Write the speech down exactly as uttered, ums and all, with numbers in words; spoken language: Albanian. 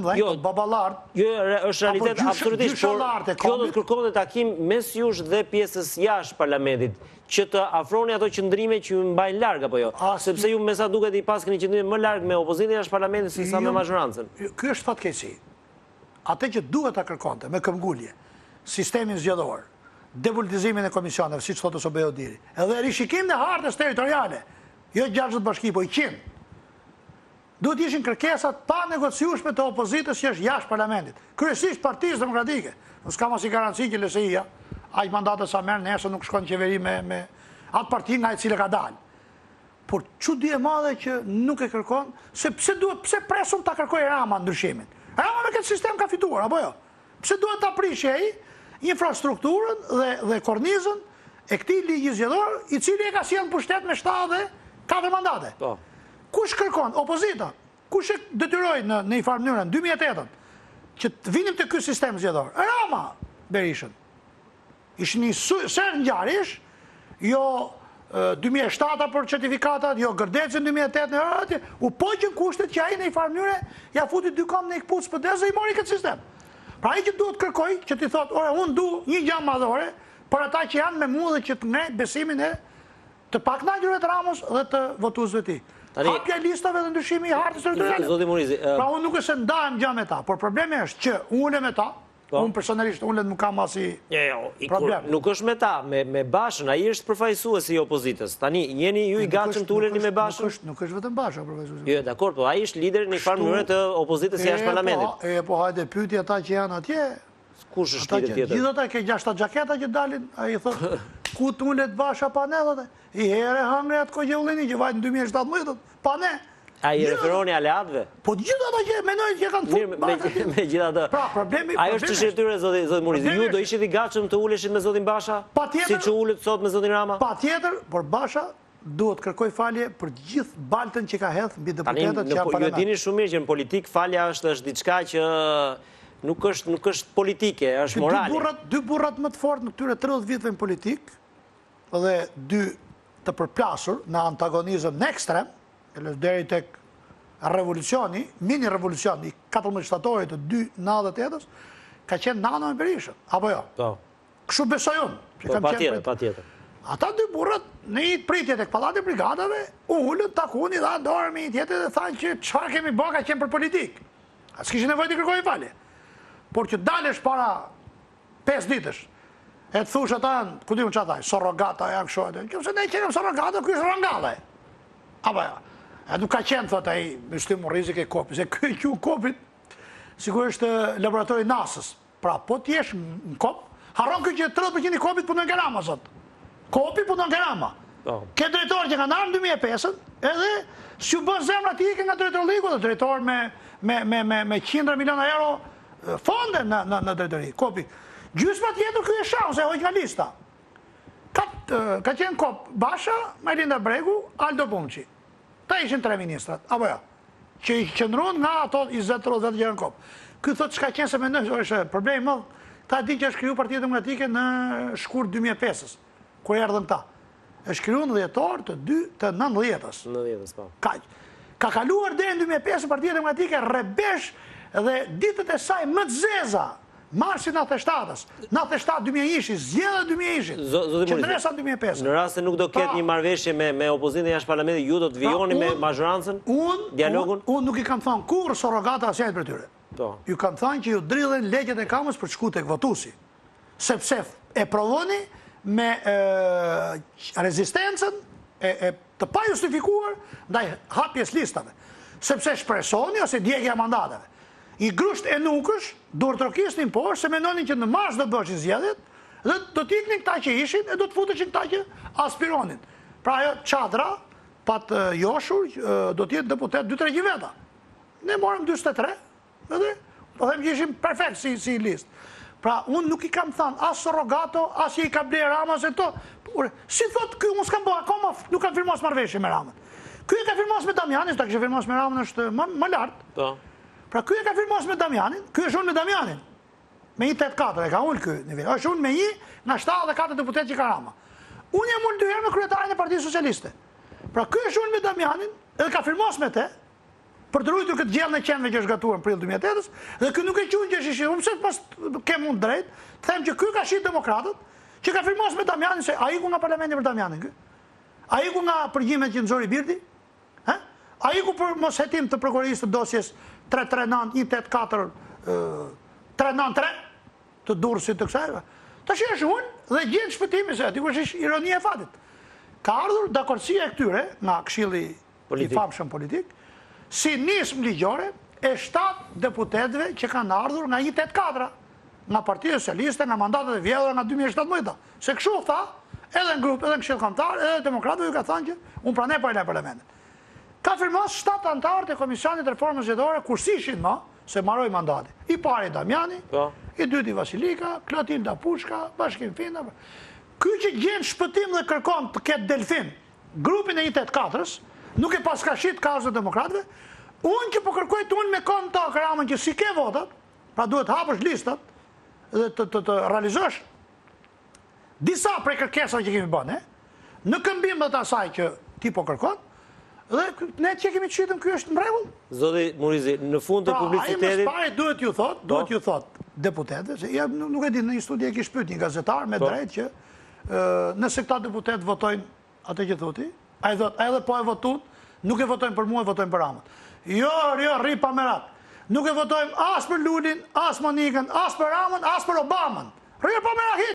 Jo, babalart. Jo, është realitet absolutisht, por kjo do të kërkohet takim mes jush dhe pjesës jashtë parlamentit, që të afroni ato qëndrime që ju mbajnë larg apo jo, sepse ju me sa duket i pas keni qëndrime më larg me opozitën jashtë parlamentit se sa me mazhorancën. Ky është fatkeqësi. Atë që duhet ta kërkonte me këmbgulje, sistemin zgjedhor, depolitizimin e komisioneve, siç thotë Sobejo Diri, edhe rishikim në hartës territoriale, jo gjashtë bashki, po i qind. Duhet ishin kërkesat pa negociueshme të opozitës që është jashtë parlamentit. Kryesisht Partisë Demokratike. S'ka mos i garanci që L S I-ja, aq mandate sa merr nesër nuk shkon në qeveri me me atë parti nga e cila ka dalë. Por çudi e madhe që nuk e kërkon, se pse duhet pse presun ta kërkojë Rama ndryshimin. Rama me këtë sistem ka fituar apo jo? Pse duhet ta prishë ai infrastrukturën dhe dhe kornizën e këtij ligji zgjedhor, i cili e ka sjellë në pushtet me shtatë dhe katër mandate. Po. Kush kërkon? Opozita. Kush e detyroi në në një farë mënyrë në dy mijë e tetë që të vinim te ky sistem zgjedhor? Rama Berishën. Ishin një ser ngjarjesh, jo dy mijë e shtatë për certifikatat, jo Gërdecën dy mijë e tetë në atje, u poqën kushtet që ai në një farë mënyrë ja futi dy kam në ikpuc për desë i mori këtë sistem. Pra ai që duhet kërkoj, që ti thotë, "Ore, unë du një gjë madhore për ata që janë me mua dhe që të ngrej besimin e të pakënaqurve të Ramos dhe të votuesve të tij." Hapja listave dhe ndryshimi i hartës territoriale. Zoti Murizi, pra unë nuk është se ndahem gjë me ta, por problemi është që unë me ta, unë personalisht unë nuk kam asi problem. Nuk është me ta, me Bashën, ai është përfaqësuesi i opozitës. Tani jeni ju i gatshëm të uleni me Bashën? Nuk është vetëm Basha përfaqësuesi. Jo, dakor, po ai është lideri në një farë mënyrë të opozitës jashtë parlamentit. E po hajde pyeti ata që janë atje. Kush është lideri tjetër? Gjithë ata që gjashta xhaketa që dalin, ai thotë ku tulet Basha pa ne thotë. I herë hangre atë Kogjellini që vajtë në dy mijë e shtatëmbëdhjetë, pa ne. A i referoni aleatëve? Po gjithë ata që menojnë që kanë fut Basha. Me gjithë ata. Pra, problemi... Ajo është çështje zoti Murizi. Ju do ishit i gatshëm të uleshit me zotin Basha? Si që ulet sot me zotin Rama? Pa tjetër, por Basha duhet kërkoj falje për gjithë baltën që ka hedhë mbi deputetët që janë parlament. Ju dini shumë mirë që në politik falja është diçka që nuk është politike, është morale. Dy burrat më të fortë në këtyre tridhjetë viteve në politik, dhe dy të përplasur në antagonizëm në ekstrem, deri tek revolucioni, mini revolucioni, katërmbëdhjetë shtatorit të dy nadhët etës, ka qenë Nano e Berishën, apo jo? Kështu besoj unë. Pa tjetër, pa tjetër. Ata dy burrat në një pritje tek pallati i brigadave, u ulën takuni dha dorë me një tjetër dhe thanë që çfarë kemi bërë ka qenë për politik. As kishin nevojë të kërkojë falje. Por që dalesh para pesë ditësh, e të thush ata, ku diun çfarë thaj, sorrogata janë kështu atë. Që se ne kemi sorrogata, ky është rangallë. Apo ja. A nuk ka qenë thot ai me shtim rrezik e kopit, se ky qiu kopit sigurisht laboratori NASA-s. Pra po ti jesh në kop, harron ky që tridhjetë përqind i kopit punon në Rama sot. Kopi punon në Rama. Ke drejtor që kanë ardhur në dy mijë e pesë, edhe si u bën zemra ti ke nga drejtorliku, drejtor me me me me me qindra miliona euro fonde në në në drejtori. Kopi. Gjysma tjetër ky është shans e hoq nga lista. Ka ka qenë kop Basha, Majlinda Bregu, Aldo Bunçi. Ta ishin tre ministrat, apo jo? Që i qëndruan nga ato njëzet tridhjetë që janë kop. Ky thotë çka qenë se mendoj se është problemi më. Ta di që është kriju Partia Demokratike në shkurt dy mijë e pesë, kur erdhën ta. Është krijuar në dhjetor të dy të nëntëdhjetës. nëntëdhjetës, po. Kaq. Ka kaluar deri në dy mijë e pesë Partia Demokratike rrebesh dhe ditët e saj më të zeza. Marsi nëntëdhjetë e shtatës, nëntëdhjetë e shtatë dy mijë e ishi, zgjedhja dy mijë e ishi. Qëndresa dy mijë e pesë. Në rast se nuk do ketë një marrëveshje me me opozitën jashtë parlamentit, ju do të vijoni me mazhorancën? Dialogun? Unë nuk i kam thënë kurrë sorrogata asnjëri për tyre. Po. Ju kam thënë që ju dridhen legjet e kamës për të shkuar tek votuesi. Sepse e provoni me rezistencën e të pajustifikuar ndaj hapjes listave. Sepse shpresoni ose djegja mandateve. I grusht e nukësh, duhet trokisnin poshtë, se menonin që në mars do bëshin zgjedhjet, dhe do t'iknin këta që ishin, e do t'futeshin këta që aspironin. Pra ajo qadra, pat joshur, do t'jetë deputet dy tre gjiveta. Ne morëm njëzet e tre, edhe, po them që ishim perfekt si, si list. Pra, unë nuk i kam thënë, as Sorrogato, as që i ka blerë Rama, se to, si thot, kjo unë s'kam bërë, akoma nuk kam firmos marrëveshje me Ramën. Kjo e ka firmos me Damjanin, ta kështë firmos me Ramën është më, më lartë. Pra ky e ka firmos me Damjanin, ky është unë me Damjanin. Me një tetëdhjetë e katër e ka unë ky nivel. Është unë me një nga shtatëdhjetë e katër deputet që ka Rama. Unë jam unë dy herë me kryetarin e Partisë Socialiste. Pra ky është unë me Damjanin, edhe ka firmos me te, për të ruajtur këtë gjellë në qenëve që është gatuar në prill dy mijë e tetë, dhe ky nuk e quajnë që është i shqiptar. Pse pas kem unë drejt, them që ky ka shit demokratët, që ka firmos me Damianin se ai ku nga parlamenti për Damianin ky. Ai ku nga përgjimet që nxori Birdi? Ë? Ai ku për mos hetim të prokurorisë të dosjes tre tre nëntë një tetë katër tre nëntë tre të durrësit të kësaj. Tash është unë dhe gjen shpëtimi se aty kush është ironia e fatit. Ka ardhur dakordësia e këtyre nga Këshilli i famshëm politik, si nismë ligjore e shtatë deputetëve që kanë ardhur nga një tetë katër, nga Partia Socialiste, nga mandatet e vjedhura nga dy mijë e shtatëmbëdhjetë. Se kështu tha, edhe në grup, edhe në Këshill Kombëtar, edhe demokratët ju ka thënë që unë pranoj pa lë parlamentin. Ka firmos shtatë anëtarë të Komisionit Reformës Zgjedhore kur ishin më, se mbaroi mandati. I pari Damiani, i dyti Vasilika, Klotilda Pushka, Bashkim Finda. Ky që gjen shpëtim dhe kërkon të ketë delfin grupin e një tetë katër-s, nuk e paskashit kazën e demokratëve, unë që po kërkoj të unë me kon të Karamën që si ke votat, pra duhet hapësh listat dhe të, të, të realizosh disa prej kërkesave që kemi bënë, në këmbim dhe të asaj që ti po kërkon, dhe ne që kemi të shqitëm, kjo është në mregull. Zoti Murizi, në fund të publicitetit... Pra, a i më spari duhet ju thot, duhet ju thot deputetet, se ja, nuk e di, në një studi e kish pyet një gazetar me drejt që nëse këta deputet votojnë atë që thuti, a i thot, edhe po e votun, nuk e votojnë për mua, e votojnë për Ramën. Jo, jo, rri pa merat. Nuk e votojnë as për Lulin, as Monikën, as për Ramën, as për Obamën. Rri pa merat.